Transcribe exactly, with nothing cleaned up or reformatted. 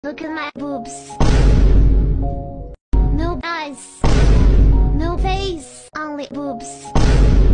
Look at my boobs. No eyes, no face, only boobs.